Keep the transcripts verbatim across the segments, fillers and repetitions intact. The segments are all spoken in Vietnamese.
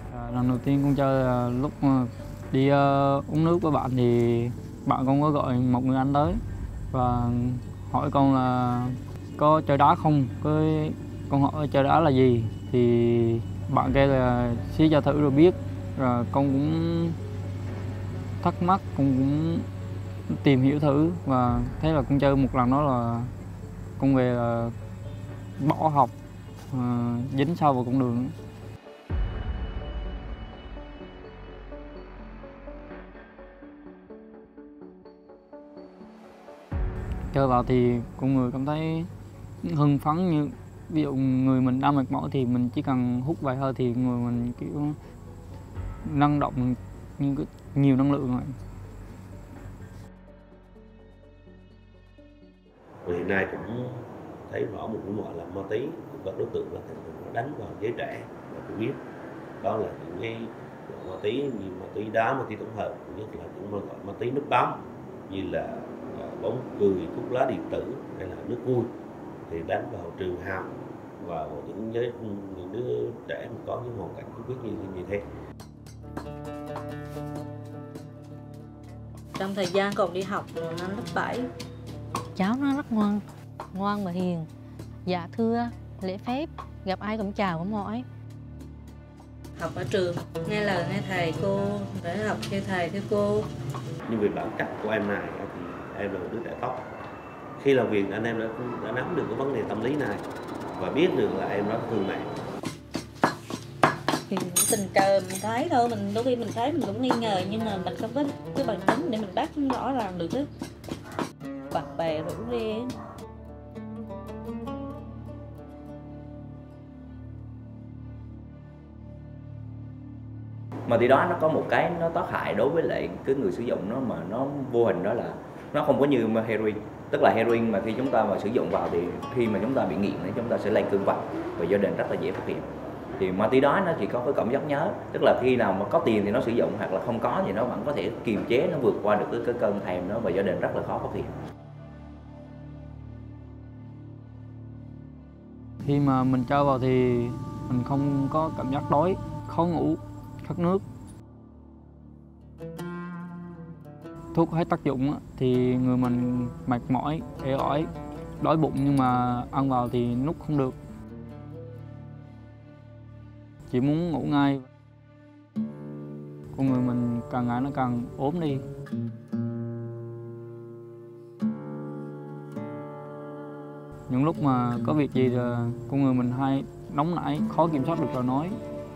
À, lần đầu tiên con chơi là lúc mà đi uh, uống nước với bạn thì bạn con có gọi một người anh tới và hỏi con là có chơi đá không, cái con hỏi chơi đá là gì thì bạn kêu là xí cho thử rồi biết, rồi con cũng thắc mắc, con cũng tìm hiểu thử và thế là con chơi một lần đó là con về là bỏ học, uh, dính sâu vào con đường. Chơi vào thì con người cảm thấy hưng phấn, như ví dụ người mình đang mệt mỏi thì mình chỉ cần hút vài hơi thì người mình kiểu năng động, như nhiều năng lượng rồi. Hiện nay cũng thấy rõ một cái loại là ma túy của các đối tượng là nó đánh vào giới trẻ và cũng biết đó là những cái loại ma túy như ma túy đá, ma túy tổng hợp, nhất là những loại ma túy nước bám như là bóng cười, thuốc lá điện tử hay là nước vui thì đánh vào trường học và những giới những đứa trẻ mà có những hoàn cảnh không biết như như thế. Trong thời gian còn đi học năm lớp bảy, cháu nó rất ngoan, ngoan và hiền, dạ thưa, lễ phép, gặp ai cũng chào cũng hỏi. Học ở trường, nghe lời nghe thầy cô, để học theo thầy theo cô. Nhưng vì bản chất của em này thì em là một đứa trẻ tốt. Khi làm việc anh em đã, đã nắm được cái vấn đề tâm lý này và biết được là em rất thương mẹ. Thì tình cờ mình thấy thôi, mình đôi khi mình thấy mình cũng nghi ngờ nhưng mà mình không có cái bằng chứng để mình bác rõ ràng được hết. Bạn bè rủ rê. Mà thì đó nó có một cái nó tác hại đối với lại cái người sử dụng nó mà nó vô hình, đó là nó không có như heroin. Tức là heroin mà khi chúng ta mà sử dụng vào thì khi mà chúng ta bị nghiện thì chúng ta sẽ lên cơn vật và gia đình rất là dễ phát hiện. Thì ma túy đó nó chỉ có cái cảm giác nhớ, tức là khi nào mà có tiền thì nó sử dụng, hoặc là không có thì nó vẫn có thể kiềm chế, nó vượt qua được cái, cái cơn thèm đó và gia đình rất là khó phát hiện. Khi mà mình chơi vào thì mình không có cảm giác đói, khó ngủ, khát nước. Thuốc hết tác dụng thì người mình mệt mỏi, ê ỏi, đói bụng nhưng mà ăn vào thì nuốt không được. Chỉ muốn ngủ ngay. Con người mình càng ngày nó càng ốm đi. Những lúc mà có việc gì là con người mình hay nóng nảy, khó kiểm soát được lời nói.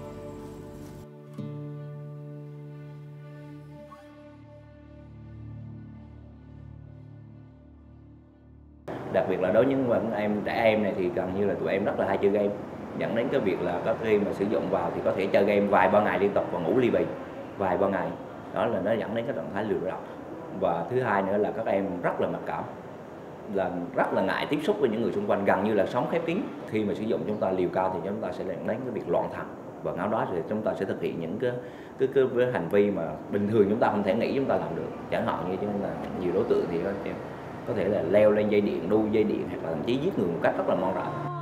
Đặc biệt là đối với những bạn em trẻ em này thì gần như là tụi em rất là hay chơi game, dẫn đến cái việc là các khi mà sử dụng vào thì có thể chơi game vài ba ngày liên tục và ngủ ly bì vài ba ngày, đó là nó dẫn đến cái trạng thái lừa đảo. Và thứ hai nữa là các em rất là mặc cảm, là rất là ngại tiếp xúc với những người xung quanh, gần như là sống khép kín. Khi mà sử dụng chúng ta liều cao thì chúng ta sẽ dẫn đến cái việc loạn thần, và ngáo đó thì chúng ta sẽ thực hiện những cái cái, cái, cái hành vi mà bình thường chúng ta không thể nghĩ chúng ta làm được. Chẳng hạn như là nhiều đối tượng thì có thể là leo lên dây điện, đu dây điện, hoặc là thậm chí giết người một cách rất là ngoan rợ.